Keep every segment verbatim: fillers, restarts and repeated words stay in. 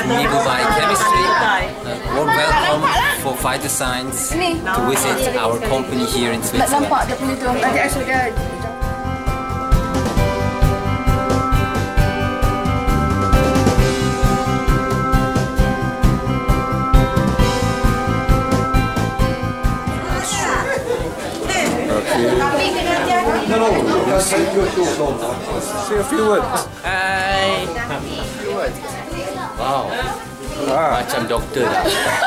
Mibelle Biochemistry. Uh, warm welcome for Phytoscience to visit our company here in Switzerland. No, no, say a few words. Hi. Wow. Ah. Macam doktor lah.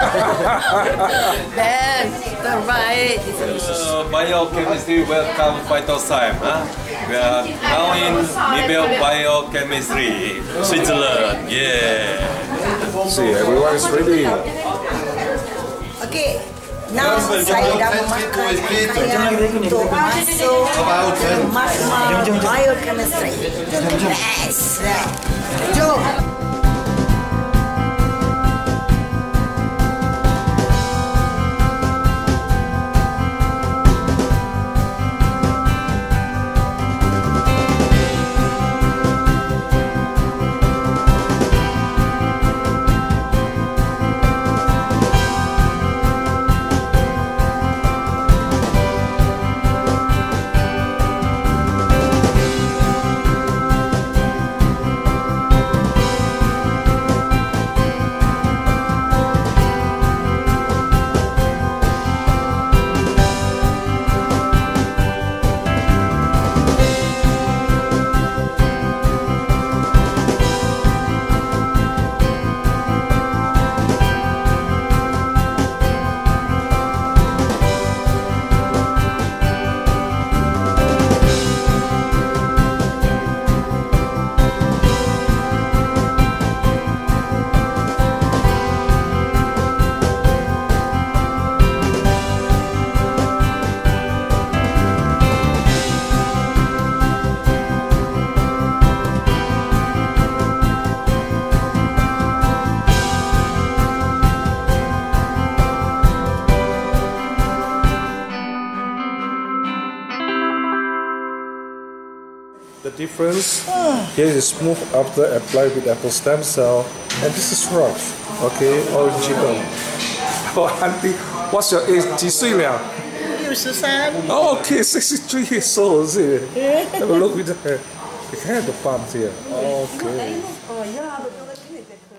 Dan, terbaik. Uh, Biochemistry, welcome Phytoscience. Huh? We are now in Mibelle Biochemistry, Switzerland. Yeah. See, everyone is ready. Okay. Now saya dah memakan pakaian untuk masuk magma biochemistry. Best. Jom. The difference here is smooth after applied with apple stem cell, and this is rough. Okay, original. Oh, auntie, what's your age? 几岁了? Oh, okay, sixty-three years old. Is it? Have a look with the. You can have the palms here. Okay.